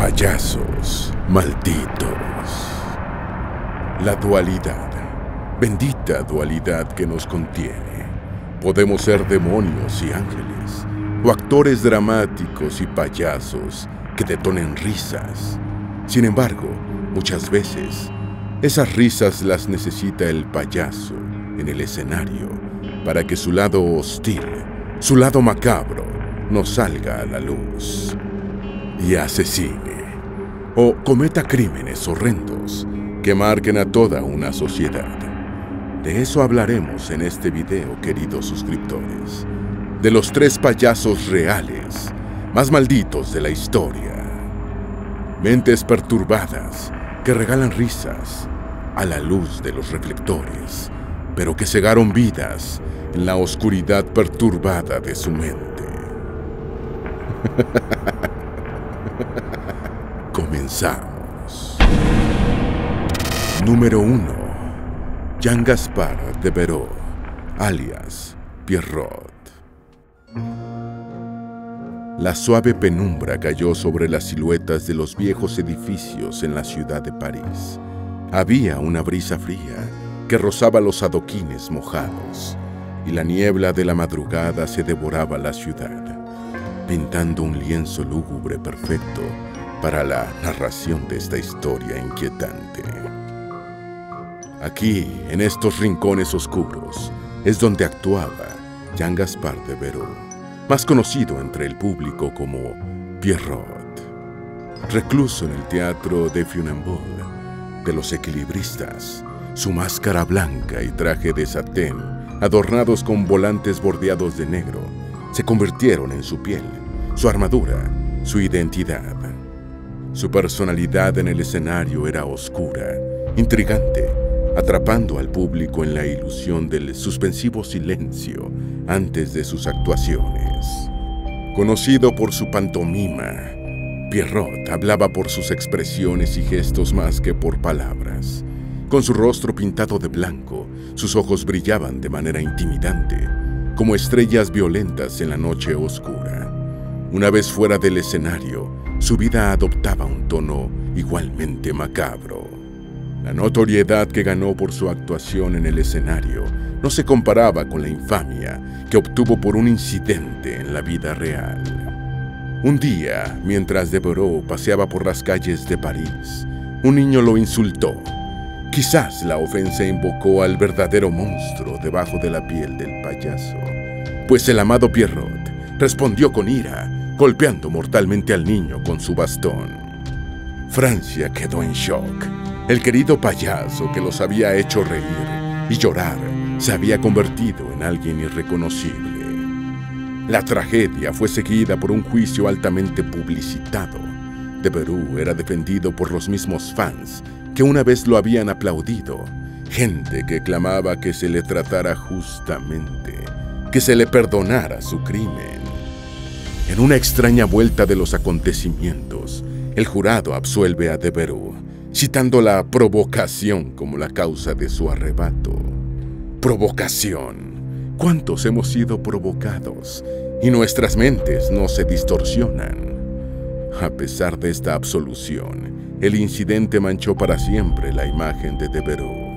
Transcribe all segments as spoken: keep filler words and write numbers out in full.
Payasos malditos. La dualidad, bendita dualidad que nos contiene. Podemos ser demonios y ángeles, o actores dramáticos y payasos que detonen risas. Sin embargo, muchas veces, esas risas las necesita el payaso en el escenario para que su lado hostil, su lado macabro, no salga a la luz y asesine o cometa crímenes horrendos que marquen a toda una sociedad. De eso hablaremos en este video, queridos suscriptores, de los tres payasos reales más malditos de la historia. Mentes perturbadas que regalan risas a la luz de los reflectores, pero que cegaron vidas en la oscuridad perturbada de su mente. Comenzamos. Número uno. Jean Gaspard Devereux, alias Pierrot. La suave penumbra cayó sobre las siluetas de los viejos edificios en la ciudad de París. Había una brisa fría que rozaba los adoquines mojados, y la niebla de la madrugada se devoraba la ciudad, pintando un lienzo lúgubre perfecto para la narración de esta historia inquietante. Aquí, en estos rincones oscuros, es donde actuaba Jean Gaspard Devereux, más conocido entre el público como Pierrot. Recluso en el teatro de Funambule de los equilibristas, su máscara blanca y traje de satén, adornados con volantes bordeados de negro, se convirtieron en su piel, su armadura, su identidad. Su personalidad en el escenario era oscura, intrigante, atrapando al público en la ilusión del suspensivo silencio antes de sus actuaciones. Conocido por su pantomima, Pierrot hablaba por sus expresiones y gestos más que por palabras. Con su rostro pintado de blanco, sus ojos brillaban de manera intimidante, como estrellas violentas en la noche oscura. Una vez fuera del escenario, su vida adoptaba un tono igualmente macabro. La notoriedad que ganó por su actuación en el escenario no se comparaba con la infamia que obtuvo por un incidente en la vida real. Un día, mientras Devereux paseaba por las calles de París, un niño lo insultó. Quizás la ofensa invocó al verdadero monstruo debajo de la piel del payaso, pues el amado Pierrot respondió con ira, golpeando mortalmente al niño con su bastón. Francia quedó en shock. El querido payaso que los había hecho reír y llorar se había convertido en alguien irreconocible. La tragedia fue seguida por un juicio altamente publicitado. Devereux era defendido por los mismos fans que una vez lo habían aplaudido, gente que clamaba que se le tratara justamente, que se le perdonara su crimen. En una extraña vuelta de los acontecimientos, el jurado absuelve a Devereux, citando la provocación como la causa de su arrebato. Provocación. ¿Cuántos hemos sido provocados y nuestras mentes no se distorsionan? A pesar de esta absolución, el incidente manchó para siempre la imagen de Devereux.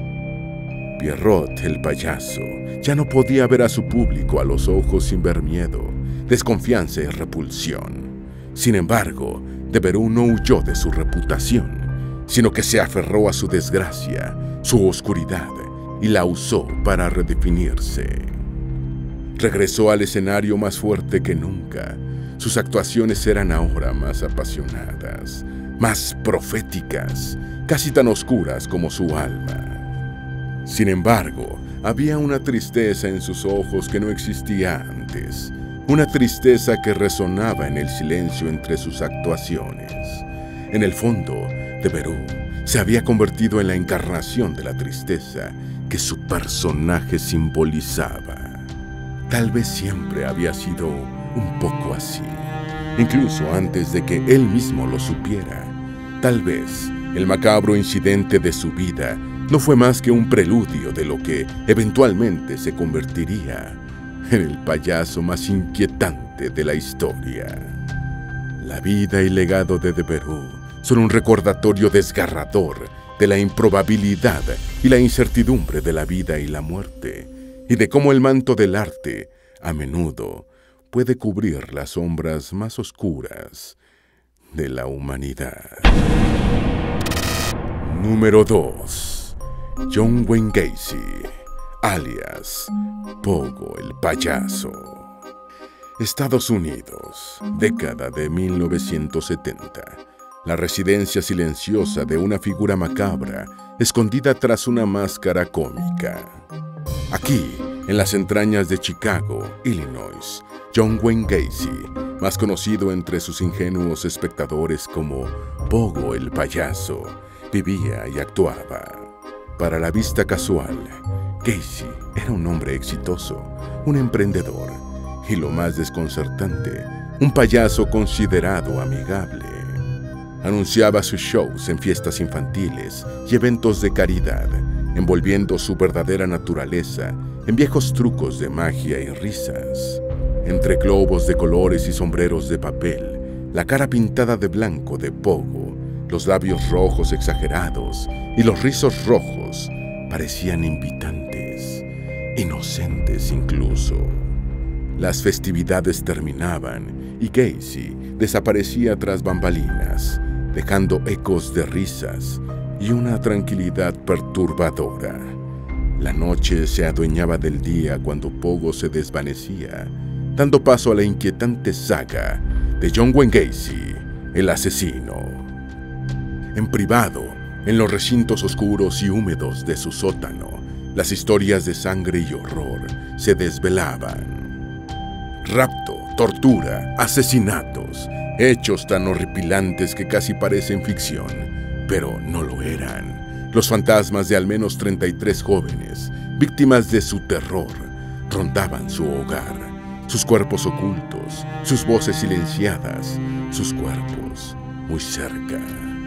Pierrot, el payaso, ya no podía ver a su público a los ojos sin ver miedo, desconfianza y repulsión. Sin embargo, Devereux no huyó de su reputación, sino que se aferró a su desgracia, su oscuridad, y la usó para redefinirse. Regresó al escenario más fuerte que nunca. Sus actuaciones eran ahora más apasionadas, más proféticas, casi tan oscuras como su alma. Sin embargo, había una tristeza en sus ojos que no existía antes, una tristeza que resonaba en el silencio entre sus actuaciones. En el fondo, Devereux se había convertido en la encarnación de la tristeza que su personaje simbolizaba. Tal vez siempre había sido un poco así, incluso antes de que él mismo lo supiera. Tal vez el macabro incidente de su vida no fue más que un preludio de lo que eventualmente se convertiría en el payaso más inquietante de la historia. La vida y legado de Devereux son un recordatorio desgarrador de la improbabilidad y la incertidumbre de la vida y la muerte, y de cómo el manto del arte, a menudo, puede cubrir las sombras más oscuras de la humanidad. Número dos. John Wayne Gacy, alias Pogo el Payaso. Estados Unidos, década de mil novecientos setenta. La residencia silenciosa de una figura macabra, escondida tras una máscara cómica. Aquí, en las entrañas de Chicago, Illinois, John Wayne Gacy, más conocido entre sus ingenuos espectadores como Pogo el Payaso, vivía y actuaba. Para la vista casual, Gacy era un hombre exitoso, un emprendedor, y lo más desconcertante, un payaso considerado amigable. Anunciaba sus shows en fiestas infantiles y eventos de caridad, envolviendo su verdadera naturaleza en viejos trucos de magia y risas. Entre globos de colores y sombreros de papel, la cara pintada de blanco de Pogo, los labios rojos exagerados y los rizos rojos parecían invitantes, inocentes incluso. Las festividades terminaban y Gacy desaparecía tras bambalinas, dejando ecos de risas y una tranquilidad perturbadora. La noche se adueñaba del día cuando Pogo se desvanecía, dando paso a la inquietante saga de John Wayne Gacy, el asesino. En privado, en los recintos oscuros y húmedos de su sótano, las historias de sangre y horror se desvelaban. Rapto, tortura, asesinatos, hechos tan horripilantes que casi parecen ficción, pero no lo eran. Los fantasmas de al menos treinta y tres jóvenes, víctimas de su terror, rondaban su hogar, sus cuerpos ocultos, sus voces silenciadas, sus cuerpos muy cerca.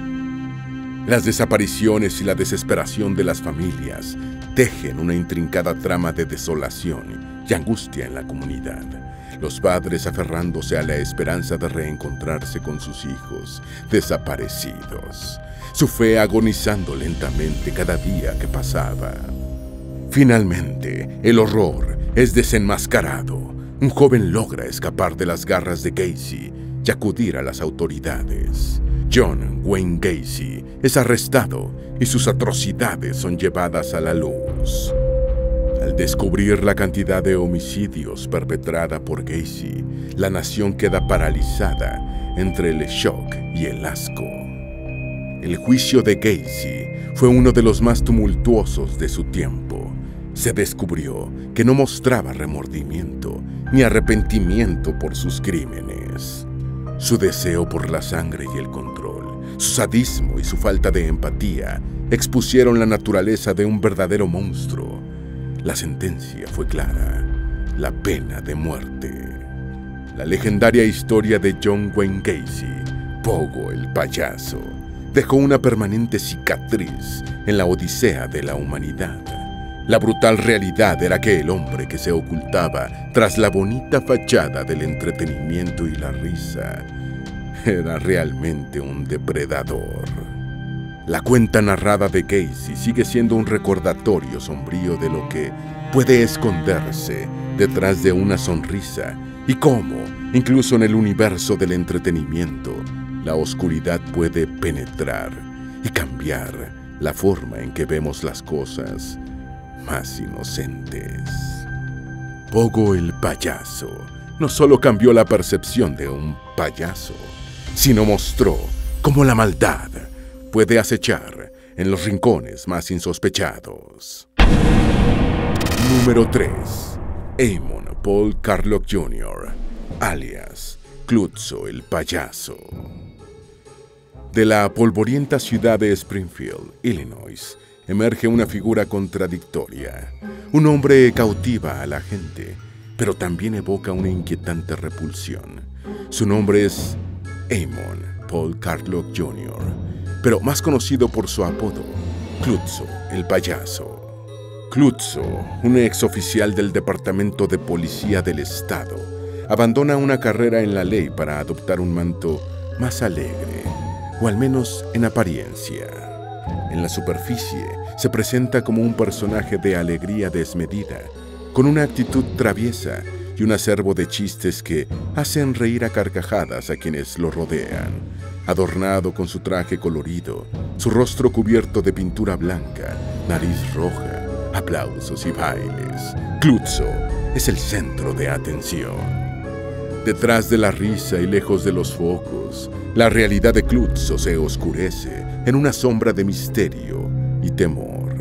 Las desapariciones y la desesperación de las familias tejen una intrincada trama de desolación y angustia en la comunidad. Los padres aferrándose a la esperanza de reencontrarse con sus hijos desaparecidos, su fe agonizando lentamente cada día que pasaba. Finalmente, el horror es desenmascarado. Un joven logra escapar de las garras de Gacy y acudir a las autoridades. John Wayne Gacy es arrestado y sus atrocidades son llevadas a la luz. Al descubrir la cantidad de homicidios perpetrada por Gacy, la nación queda paralizada entre el shock y el asco. El juicio de Gacy fue uno de los más tumultuosos de su tiempo. Se descubrió que no mostraba remordimiento ni arrepentimiento por sus crímenes. Su deseo por la sangre y el control, su sadismo y su falta de empatía expusieron la naturaleza de un verdadero monstruo. La sentencia fue clara: la pena de muerte. La legendaria historia de John Wayne Gacy, Pogo el Payaso, dejó una permanente cicatriz en la odisea de la humanidad. La brutal realidad era que el hombre que se ocultaba tras la bonita fachada del entretenimiento y la risa era realmente un depredador. La cuenta narrada de Gacy sigue siendo un recordatorio sombrío de lo que puede esconderse detrás de una sonrisa y cómo, incluso en el universo del entretenimiento, la oscuridad puede penetrar y cambiar la forma en que vemos las cosas más inocentes. Pogo el Payaso no solo cambió la percepción de un payaso, sino mostró cómo la maldad puede acechar en los rincones más insospechados. Número tres. Eamon Paul Carlock junior, alias Klutzo el Payaso. De la polvorienta ciudad de Springfield, Illinois, emerge una figura contradictoria. Un hombre cautiva a la gente, pero también evoca una inquietante repulsión. Su nombre es Eamon Paul Carlock junior, pero más conocido por su apodo, Klutzo el Payaso. Klutzo, un ex oficial del Departamento de Policía del Estado, abandona una carrera en la ley para adoptar un manto más alegre, o al menos en apariencia. En la superficie, se presenta como un personaje de alegría desmedida, con una actitud traviesa y un acervo de chistes que hacen reír a carcajadas a quienes lo rodean. Adornado con su traje colorido, su rostro cubierto de pintura blanca, nariz roja, aplausos y bailes, Cluzzo es el centro de atención. Detrás de la risa y lejos de los focos, la realidad de Cluzzo se oscurece en una sombra de misterio y temor.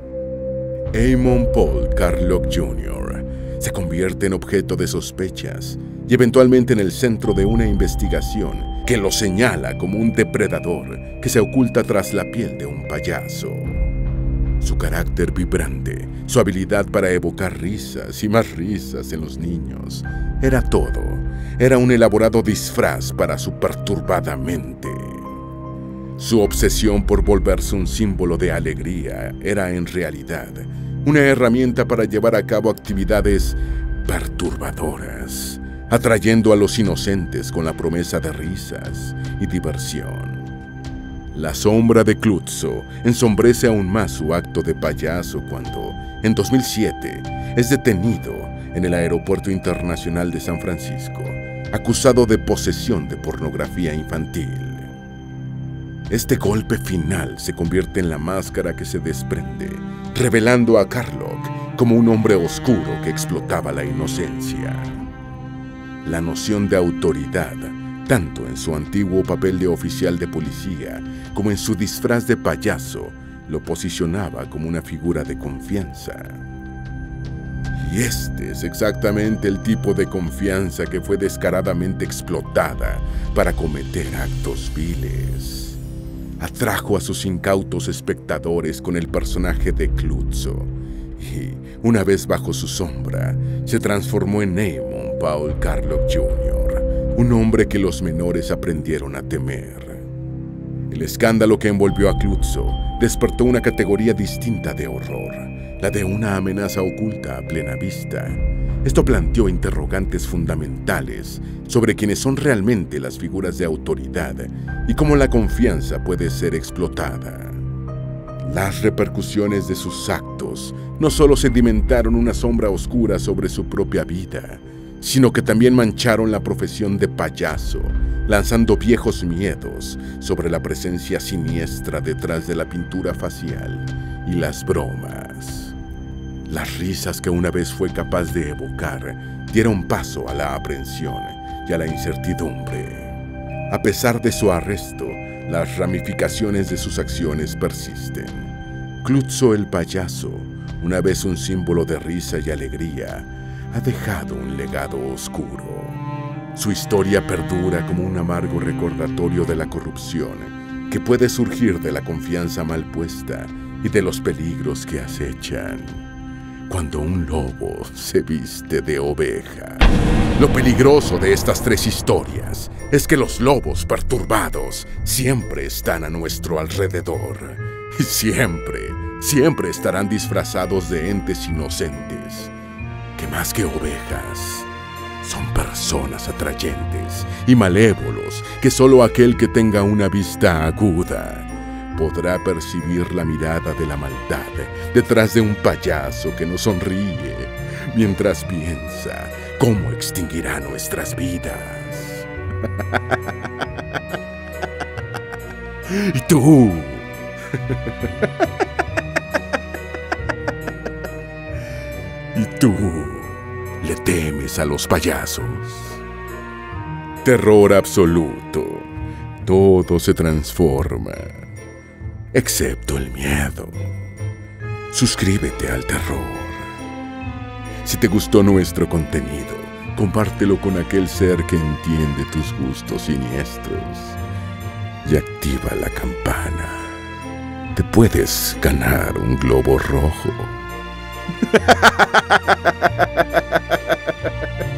Eamon Paul Carlock junior se convierte en objeto de sospechas y eventualmente en el centro de una investigación que lo señala como un depredador que se oculta tras la piel de un payaso. Su carácter vibrante, su habilidad para evocar risas y más risas en los niños, era todo. Era un elaborado disfraz para su perturbada mente. Su obsesión por volverse un símbolo de alegría era en realidad una herramienta para llevar a cabo actividades perturbadoras, atrayendo a los inocentes con la promesa de risas y diversión. La sombra de Cluzzo ensombrece aún más su acto de payaso cuando, en dos mil siete, es detenido en el Aeropuerto Internacional de San Francisco, acusado de posesión de pornografía infantil. Este golpe final se convierte en la máscara que se desprende, revelando a Carlock como un hombre oscuro que explotaba la inocencia. La noción de autoridad, tanto en su antiguo papel de oficial de policía como en su disfraz de payaso, lo posicionaba como una figura de confianza. Y este es exactamente el tipo de confianza que fue descaradamente explotada para cometer actos viles. Atrajo a sus incautos espectadores con el personaje de Cluzzo y, una vez bajo su sombra, se transformó en Eamon Paul Carlock junior, un hombre que los menores aprendieron a temer. El escándalo que envolvió a Cluzzo despertó una categoría distinta de horror, la de una amenaza oculta a plena vista. Esto planteó interrogantes fundamentales sobre quiénes son realmente las figuras de autoridad y cómo la confianza puede ser explotada. Las repercusiones de sus actos no solo sedimentaron una sombra oscura sobre su propia vida, sino que también mancharon la profesión de payaso, lanzando viejos miedos sobre la presencia siniestra detrás de la pintura facial y las bromas. Las risas que una vez fue capaz de evocar dieron paso a la aprensión y a la incertidumbre. A pesar de su arresto, las ramificaciones de sus acciones persisten. Cluzzo el payaso, una vez un símbolo de risa y alegría, ha dejado un legado oscuro. Su historia perdura como un amargo recordatorio de la corrupción que puede surgir de la confianza mal puesta y de los peligros que acechan cuando un lobo se viste de oveja. Lo peligroso de estas tres historias es que los lobos perturbados siempre están a nuestro alrededor. Y siempre, siempre estarán disfrazados de entes inocentes, que más que ovejas, son personas atrayentes y malévolos que solo aquel que tenga una vista aguda podrá percibir la mirada de la maldad detrás de un payaso que nos sonríe mientras piensa cómo extinguirá nuestras vidas. ¿Y tú? ¿Y tú le temes a los payasos? Terror absoluto. Todo se transforma, excepto el miedo. Suscríbete al terror. Si te gustó nuestro contenido, compártelo con aquel ser que entiende tus gustos siniestros y activa la campana. Te puedes ganar un globo rojo.